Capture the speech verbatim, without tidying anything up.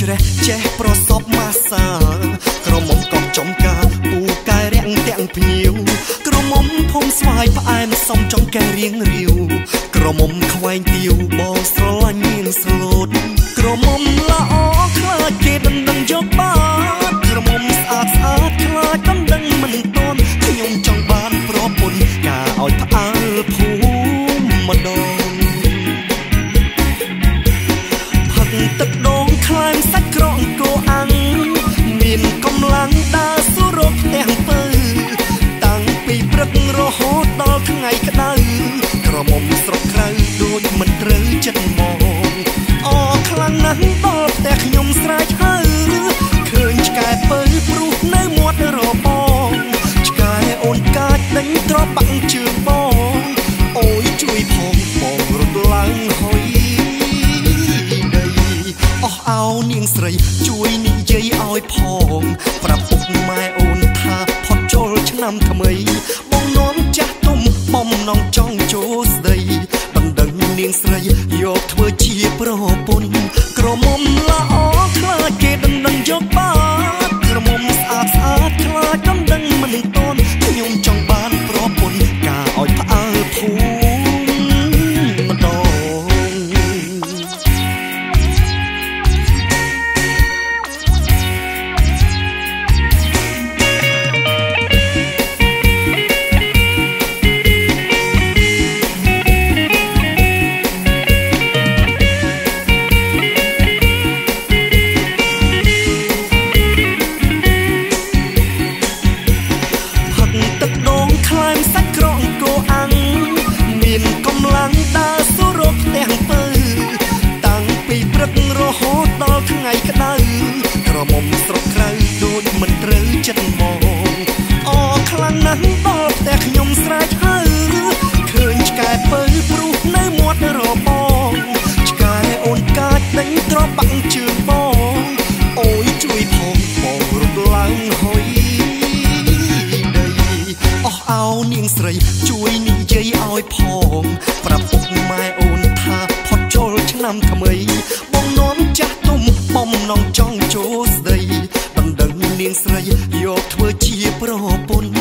ជ្រះចេះប្រសពម៉ាសាក្រមុំកប់ចំការពូកែរាំងទាំងភ្ញៀវក្រមុំភុំស្វាយផ្អែមសំចំកែរៀងរាវក្រមុំខ្វែងទាវបងស្រឡាញ់មានស្លូតក្រមុំល្អខ្លាចគេដណ្ដឹងយកបានក្រមុំស្អាតស្អាតខ្លាចដណ្ដឹងមិនទាន់ខ្ញុំចង់បានប្រពន្ធការឲ្យផ្អើលភូមិម្ដងផឹកទឹកដូងខ្លែងសាច់ក្រងគោអាំងមានកម្លាំងដើរសួររកទាំងពើតាំងពីព្រឹករហូតដល់ថ្ងៃក្តៅក្រមុំស្រុកក្រៅដូចមិនត្រូវចិត្តមកអខ្លាំងណាស់ដល់ផ្ទះខ្ញុំស្រែកហៅឃើញឆ្កែពើព្រុសនៅមាត់របងឆ្កែអូនកាចដេញទ្របាំងជើងបងអូយជួយផងបងរត់ឡើងហុយដីអស់អោនាងស្រីជួយនិយាយឲ្យផងប្រាប់ពុកម៉ែអូនថាផុតចូលឆ្នាំថ្មីបងនាំចាស់ទុំបំណងចង់ចូលស្ដីបណ្ដឹងនាងស្រីយកធ្វើជាប្រពន្ធក្រមុំល្អខ្លាចគេដណ្ដឹងយកបានក្រមុំស្អាតស្អាតខ្លាចដណ្ដឹងមិនទាន់ខ្ញុំចង់បានប្រពន្ធការឲ្យផ្អើលភូមិម្ដងថ្ងៃក្តៅក្រមុំស្រុកក្រៅដូចមិនត្រូវចិត្តមកអខ្លាំងណាស់ដល់ផ្ទះខ្ញុំស្រែកហៅឃើញឆ្កែពើព្រុសនៅមាត់របងឆ្កែអូនកាចដេញទ្របាំងជើងបងអូយជួយផងបងរត់ឡើងហុយដីអស់អោនាងស្រីជួយនិយាយឲ្យផងប្រាប់ពុកម៉ែអូនថាផុតចូលឆ្នាំថ្មីបងនាំចាស់បំណងចង់ចូលស្ដីបណ្ដឹងនាងស្រីយកធ្វើជាប្រពន្ធ